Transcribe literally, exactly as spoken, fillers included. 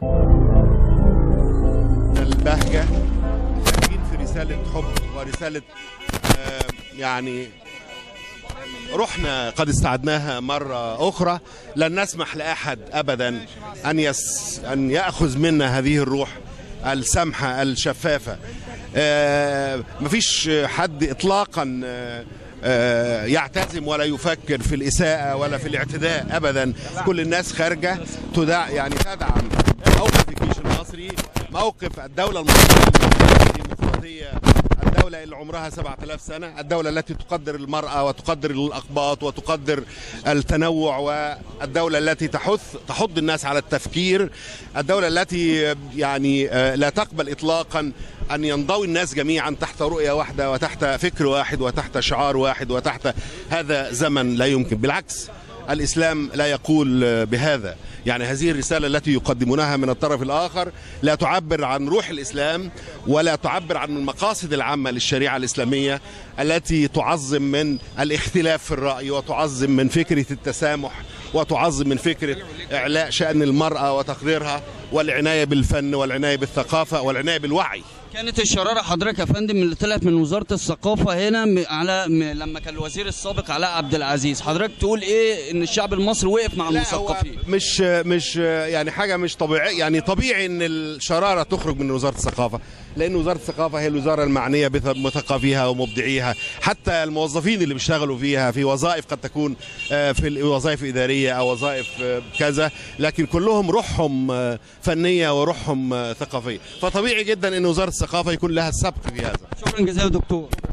البهجة خارجين في رسالة حب ورسالة آه يعني روحنا قد استعدناها مرة أخرى. لن نسمح لأحد أبدا أن يس أن يأخذ منا هذه الروح السمحة الشفافة. آه مفيش حد إطلاقا آه آه يعتزم ولا يفكر في الإساءة ولا في الاعتداء أبدا. كل الناس خارجة تدع يعني تدعم موقف الجيش المصري، موقف الدولة المصرية الديمقراطية، الدولة اللي عمرها سبعة آلاف سنة، الدولة التي تقدر المرأة وتقدر الأقباط وتقدر التنوع، والدولة التي تحث تحض الناس على التفكير، الدولة التي يعني لا تقبل إطلاقا أن ينضوي الناس جميعا تحت رؤية واحدة وتحت فكر واحد وتحت شعار واحد وتحت هذا زمن لا يمكن. بالعكس، الإسلام لا يقول بهذا. يعني هذه الرسالة التي يقدمونها من الطرف الآخر لا تعبر عن روح الإسلام ولا تعبر عن المقاصد العامة للشريعة الإسلامية التي تعظم من الاختلاف في الرأي وتعظم من فكرة التسامح وتعظم من فكرة إعلاء شأن المرأة وتقديرها والعناية بالفن والعناية بالثقافة والعناية بالوعي. كانت الشرارة حضرتك يا فندم اللي طلعت من وزارة الثقافة هنا على لما كان الوزير السابق علاء عبد العزيز، حضرتك تقول ايه ان الشعب المصري وقف مع المثقفين؟ مش مش يعني حاجة مش طبيعية. يعني طبيعي ان الشرارة تخرج من وزارة الثقافة، لان وزارة الثقافة هي الوزارة المعنية بمثقفيها ومبدعيها، حتى الموظفين اللي بيشتغلوا فيها في وظائف قد تكون في وظائف إدارية او وظائف كذا، لكن كلهم روحهم فنية وروحهم ثقافية، فطبيعي جدا ان وزارة الثقافة يكون لها السبق في هذا. شكرا جزيلا دكتور.